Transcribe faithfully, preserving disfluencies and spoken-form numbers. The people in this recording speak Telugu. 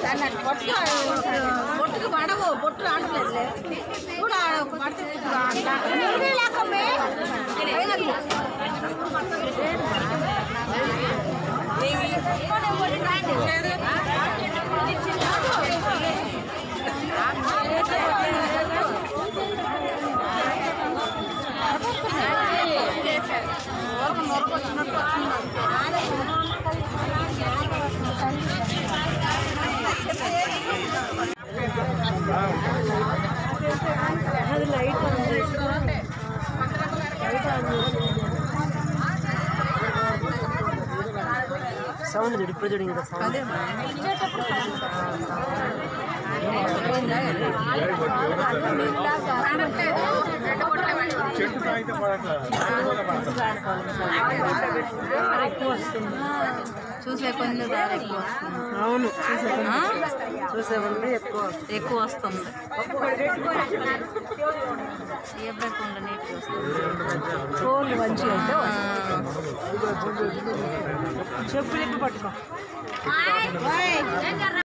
బొట్టుకు పడవు బొట్టు ఆడలేదు కూడా పడితే అది లైట్ సౌండ్ ఇప్పుడు చూడు ఇంకా సౌండ్ ఎక్కువ వస్తుంది చూసే కొంచెం ఎక్కువ వస్తుంది అవును చూసే కొంచెం ఎక్కువ ఎక్కువ వస్తుంది చూడండి మంచిగా అయితే చెప్పులు ఎక్కువ పట్టుకో